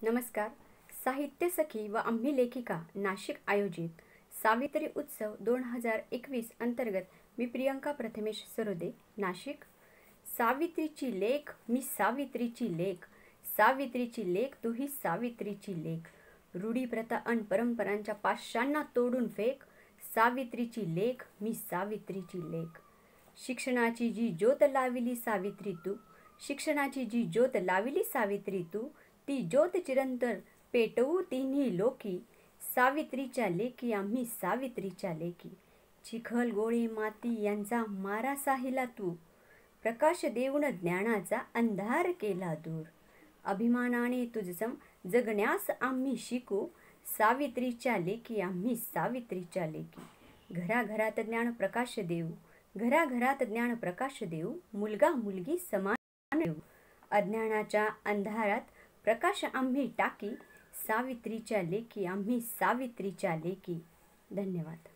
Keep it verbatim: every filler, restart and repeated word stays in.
नमस्कार. साहित्य सखी व आम्ही लेखिका नाशिक आयोजित सावित्री उत्सव दोन हजार एकवीस अंतर्गत मी प्रियंका प्रथमेश सरोदे नाशिक. सावित्रीची लेख मी सावित्रीची लेख, सावित्रीची लेख तू ही सावित्रीची लेख. रूढी प्रथा अन परंपरांच्या पाशांना तोडून फेक, सावित्रीची लेख मी सावित्रीची लेख. शिक्षणाची जी ज्योत लाविली सावित्री तू, शिक्षणाची जी ज्योत लाविली सावित्री तू, ती ज्योत चिरंतर पेटवू तिन्ही लोकी. सावित्रीच्या लेखी आम्ही सावित्रीच्या लेखी. चिखल गोळे माती यांचा मारा साहिला तू, प्रकाश देऊन ज्ञानाचा अंधार केला दूर. अभिमानाने तुझसम जगण्यास आम्ही शिकू, सावित्रीच्या लेखी आम्ही सावित्रीच्या लेखी. घराघरात ज्ञान प्रकाश देऊ, घराघरात ज्ञान प्रकाश देऊ, मुलगा मुलगी समान देऊ. अज्ञानाच्या अंधारात प्रकाश आम्ही टाकी, सावित्रीच्या लेखी आम्ही सावित्रीच्या लेखी. धन्यवाद.